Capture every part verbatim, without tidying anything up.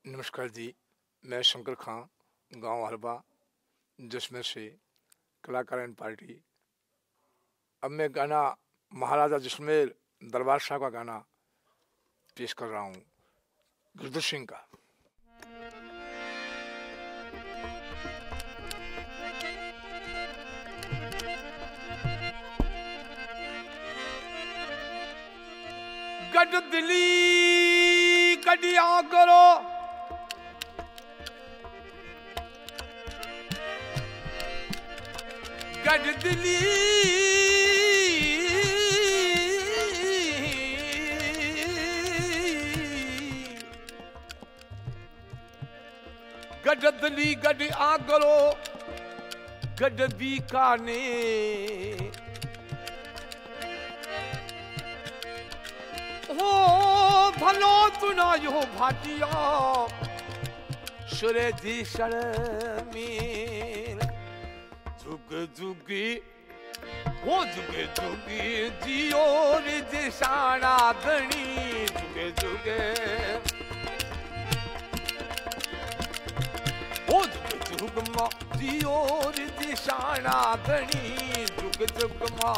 नमस्कार जी, मैं शंकर खां, गांव हरबा, जिसमें से कलाकारायण पार्टी। अब मैं गाना महाराजा जैसलमेर दरबार शाह का गाना पेश कर रहा हूँ, गुरदत सिंह का। गड दिली कडिया करो, गड दिली गड दिली गड आगरो, गड बीकाने हो भलो तुना यो भाटिया सुरे दी में जुग जुगी वो जुगे जुगी जियो रे शाना धनी जुगे जुगे वो जुग जुग मा जियो रे शाना धनी जुग जुग मा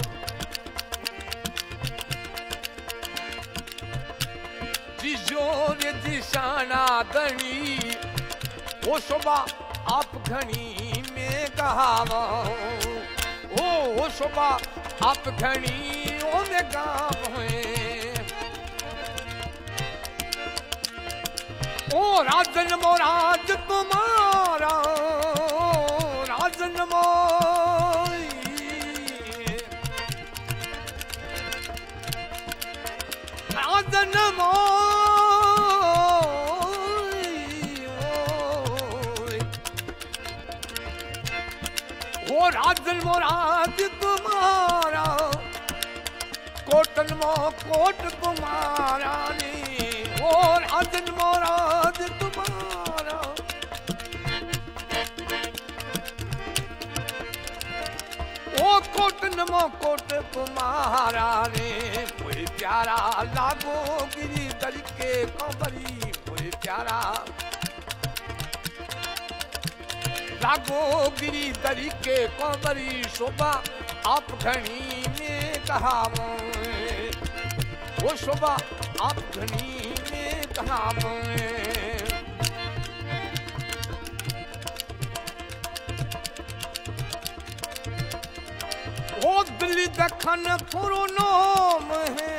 जियो रे शाना धनी वो शोभा आप घनी में कहावा ओ वो शोभा आप घनी ओ में गावे ओ राजन मो राज तुम्हारा राजन मो राजन मो ओ राजन मोराज तुम्हारा कोटन मो कोट तुम्हारा नी ओ राजन मोराज तुम्हारा ओ कोटन मो कोट तुम्हारा रे कोई प्यारा लागो गिरी दल के कंबरी कोई प्यारा लागो गिरी दरी के कोमरी शोभा आप घनी में कहा वो शोभा आप घनी में कहा वो दिल्ली दखन थोरो नाम है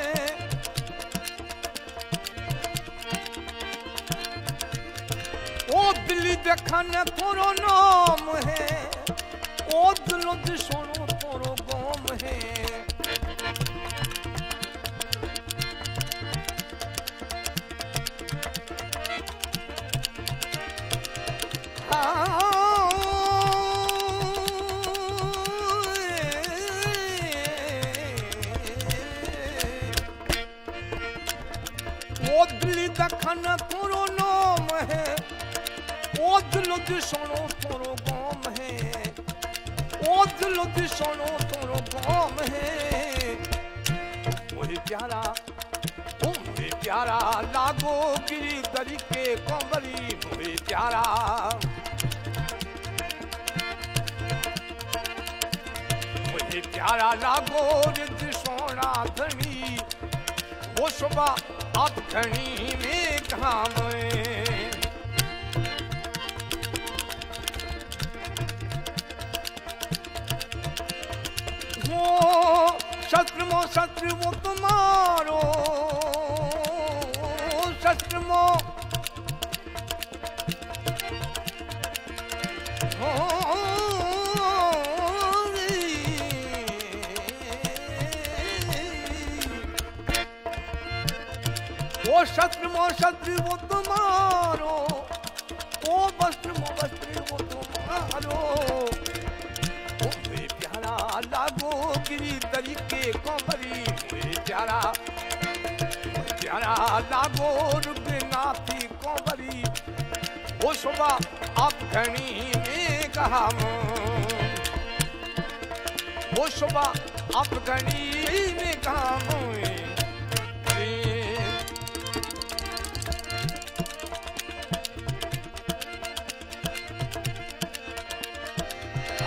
ओ दिल्ली देखन थोरो नाम है ओ दिलो दिसोनो थोरो गाम है ओ दिल्ली देखन थोरो नाम है ओ दिलो दिसोनो थोरो गाम है ओ दिलो दिसोनो थोरो गाम है मुझे प्यारा ओ मुझे प्यारा लागो गिरी दरी के कंबरी मुझे प्यारा मुझे प्यारा लागो रिद्ध सोना धनी वो शोभा आप धनी में काम शस्त्र मो शस्त्र वो तुम्हारो शस्त्र मो वो शस्त्र मो शस्त्र वो तुम्हारो ओ वस्त्र मो वस्त्र वो तुम्हारो लागो गिरी दरी के कोमरी प्यारा प्यारा लागो रुगनाथी कोमरी वो शोभा आप घनी में कहा वो शोभा आप घनी में कहा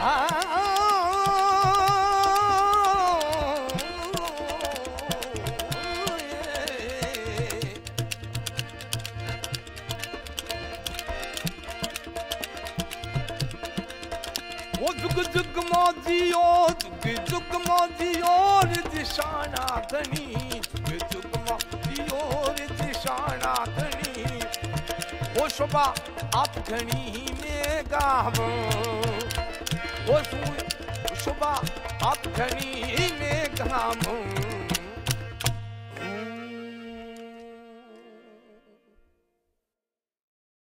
वो जुग जुग मोदियो जुग जुग मोदियो दिशाना धनी जुग जुग मोदियो दिशाना धनी वो शोभा आप धनी में गावो वो शोभा आप धनी में गावो